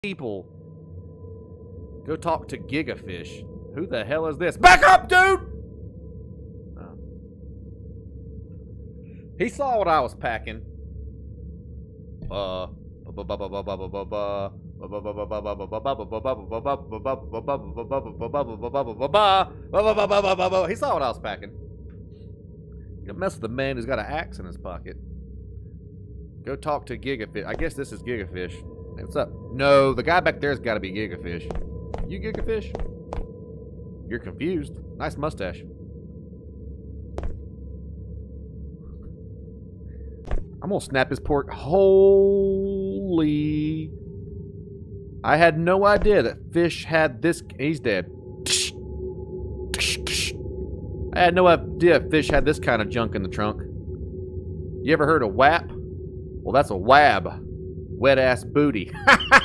people. Go talk to Gigafish. Who the hell is this? Back up, dude! Oh. He saw what I was packing. He saw what I was packing. You don't mess with the man who's got an axe in his pocket. Go talk to Gigafish. I guess this is Gigafish. Hey, what's up? No, the guy back there's got to be Gigafish. You Gigafish? You're confused. Nice mustache. I'm gonna snap his pork. Holy. I had no idea that fish had this. He's dead. I had no idea fish had this kind of junk in the trunk. You ever heard of WAP? Well, that's a WAB. Wet ass booty.